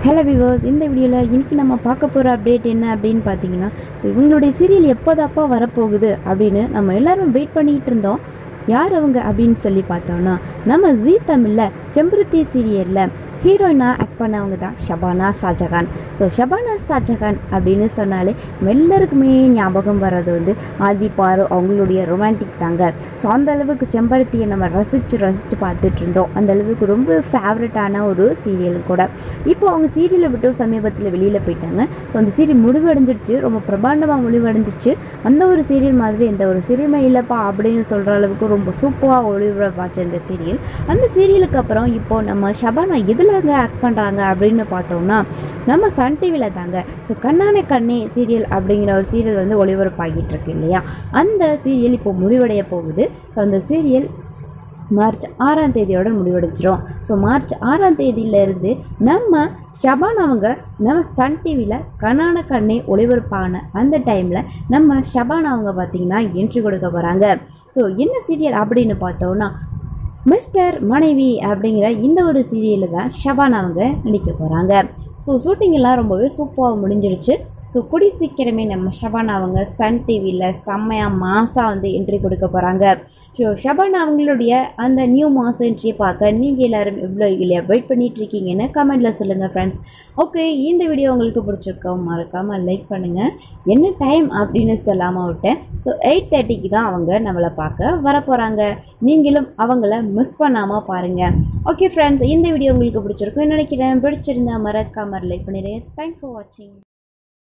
Hello viewers, இந்த வீடியோவில் இன்றைக்கி நம்ம பார்க்க போகிற அப்டேட் என்ன அப்படின்னு பார்த்தீங்கன்னா, இவங்களுடைய சீரியல் எப்போதாப்பா வரப்போகுது அப்படின்னு நம்ம எல்லாரும் வெயிட் பண்ணிக்கிட்டு இருந்தோம். யார் அவங்க அப்படின்னு சொல்லி பார்த்தோன்னா, நம்ம ஜீ தமிழில் செம்பருத்தி சீரியலில் ஹீரோயினாக ஆக்ட் பண்ணவங்க தான் ஷபானா ஷாஜகான். ஸோ ஷபானா ஷாஜகான் அப்படின்னு சொன்னாலே எல்லாருக்குமே ஞாபகம் வர்றது வந்து ஆதிப்பாரு அவங்களுடைய ரொமான்டிக் தாங்க. ஸோ அந்த அளவுக்கு செம்பருத்தியை நம்ம ரசித்து பார்த்துட்டு இருந்தோம். அந்த அளவுக்கு ரொம்ப ஃபேவரட்டான ஒரு சீரியல் கூட. இப்போ அவங்க சீரியலை விட்டு சமீபத்தில் வெளியில் போயிட்டாங்க. ஸோ அந்த சீரியல் முடிவடைஞ்சிடுச்சு, ரொம்ப பிரமாண்டமாக முடிவடைஞ்சிடுச்சு. அந்த ஒரு சீரியல் மாதிரி எந்த ஒரு சீரியலுமே இல்லைப்பா அப்படின்னு சொல்கிற அளவுக்கு ரொம்ப சூப்பராக ஒளிபரப்பாச்சு இந்த சீரியல். அந்த சீரியலுக்கு அப்புறம் இப்போது நம்ம ஷபானா இதில் ஆக்ட் பண்ணுறாங்க அப்படின்னு பார்த்தோம்னா நம்ம சன் டிவியில் தாங்க. ஸோ கண்ணான கண்ணே சீரியல் அப்படிங்கிற ஒரு சீரியல் வந்து ஒளிபரப்பாகிட்டு இருக்கு இல்லையா, அந்த சீரியல் இப்போ முடிவடைய போகுது. ஸோ அந்த சீரியல் மார்ச் 6ஆம் தேதியோட முடிவடைஞ்சிரும். ஸோ மார்ச் 6ஆம் தேதியிலேருந்து நம்ம ஷபானாவங்க நம்ம சன் டிவியில் கண்ணான கண்ணே ஒளிபரப்பான அந்த டைமில் நம்ம ஷபானாவங்க பார்த்திங்கன்னா என்ட்ரி கொடுக்க போகிறாங்க. ஸோ என்ன சீரியல் அப்படின்னு பார்த்தோன்னா மிஸ்டர் மனைவி அப்படிங்கிற இந்த ஒரு சீரியலில் தான் ஷபானா அவங்க நடிக்க போகிறாங்க. ஸோ ஷூட்டிங் எல்லாம் ரொம்பவே சூப்பராக முடிஞ்சிருச்சு. ஸோ கூடி சீக்கிரமே நம்ம ஷபானா அவங்க சன் டிவியில் செம்மையாக மாசாக வந்து என்ட்ரி கொடுக்க போகிறாங்க. ஸோ ஷபானா அவங்களுடைய அந்த நியூ மாஸ் என்ட்ரியை பார்க்க நீங்கள் எல்லோரும் எவ்வளோ இல்லையா வெயிட் பண்ணிகிட்ருக்கீங்கன்னு கமெண்டில் சொல்லுங்கள் ஃப்ரெண்ட்ஸ். ஓகே, இந்த வீடியோ உங்களுக்கு பிடிச்சிருக்கோம், மறக்காமல் லைக் பண்ணுங்கள். என்ன டைம் அப்படின்னு சொல்லாமல் விட்டேன். ஸோ 8:30க்கு தான் அவங்க நம்மளை பார்க்க வரப்போகிறாங்க. நீங்களும் அவங்கள மிஸ் பண்ணாமல் பாருங்கள். ஓகே ஃப்ரெண்ட்ஸ், இந்த வீடியோ உங்களுக்கு பிடிச்சிருக்கும் நினைக்கிறேன். பிடிச்சிருந்தா மறக்காமல் லைக் பண்ணிடுங்க. தேங்க்ஸ் ஃபார் வாட்சிங்.